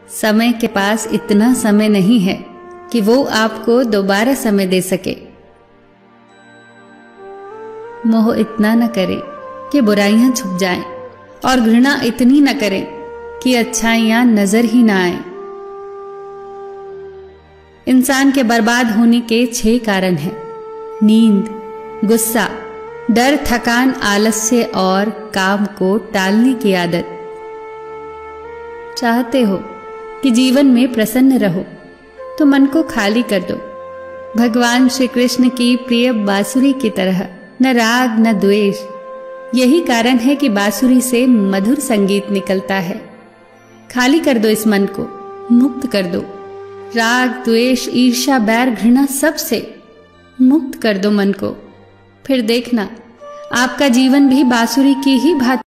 समय के पास इतना समय नहीं है कि वो आपको दोबारा समय दे सके। मोह इतना न करे कि बुराइयां छुप जाएं, और घृणा इतनी न करे कि अच्छाइयां नजर ही ना आए। इंसान के बर्बाद होने के 6 कारण हैं: नींद, गुस्सा, डर, थकान, आलस्य और काम को टालने की आदत। चाहते हो कि जीवन में प्रसन्न रहो तो मन को खाली कर दो। भगवान श्री कृष्ण की प्रिय बांसुरी की तरह न राग न द्वेष। यही कारण है कि बांसुरी से मधुर संगीत निकलता है। खाली कर दो इस मन को, मुक्त कर दो। राग, द्वेष, ईर्ष्या, बैर, घृणा सब से मुक्त कर दो मन को। फिर देखना आपका जीवन भी बांसुरी की ही भांति